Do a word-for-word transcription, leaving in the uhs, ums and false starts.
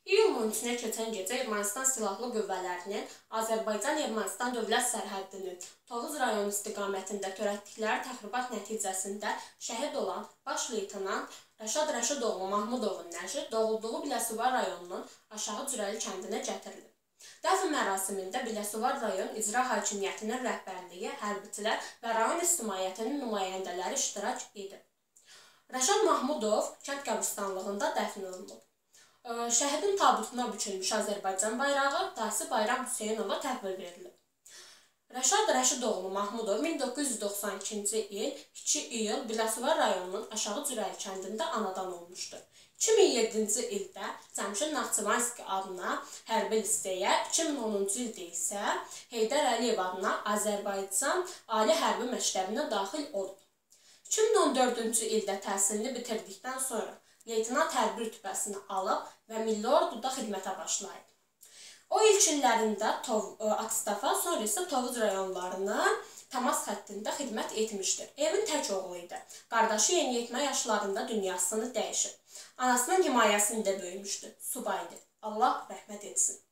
İyulun on üçünə keçən gecə Ermənistan Silahlı Qüvvələrinin Azərbaycan-Ermənistan dövlət sərhədinin Tovuz rayonu istiqamətində törətdikləri təxribat nəticəsində şəhid olan baş leytenant Rəşad Rəşidoğlu Mahmudovun nəşi doğulduğu Biləsuvar rayonunun Aşağı Cürəli kəndinə gətirilib. Dəfn mərasimində Biləsuvar rayon İcra Hakimiyyətinin rəhbərliyi, hərbiçilər və rayon ictimaiyyətinin nümayəndələri iştirak edib. Rəşad Mahmudov kənd qəbristanlığında dəfn olunub. Şəhidin tabutuna bükülmüş Azərbaycan bayrağı dayısı Bayram Hüseynova təhvil verilib. Rəşad Rəşidoğlu Mahmudov min doqquz yüz doxsan ikinci il iki iyul Biləsuvar rayonunun Aşağı Cürəli kəndində anadan olmuşdur. iki min yeddinci ildə Cəmşid Naxçıvanski adına hərbi liseyə, iki min onuncu ildə isə Heydər Əliyev adına Azərbaycan Ali Hərbi Məktəbinə daxil olub. iki min on dördüncü ildə təhsilini bitirdikdən sonra leytenant hərbi rütbəsini alıb və Milli Orduda xidmətə başlayıb. O ilk illərində Akstafa, sonra isə Tovuz rayonlarının təmas xəttində xidmət etmişdir. Evin tək oğlu idi. Qardaşı yeniyetmə yaşlarında dünyasını dəyişib. Anasının himayəsində böyümüşdü. Subaydı. Allah rəhmət etsin.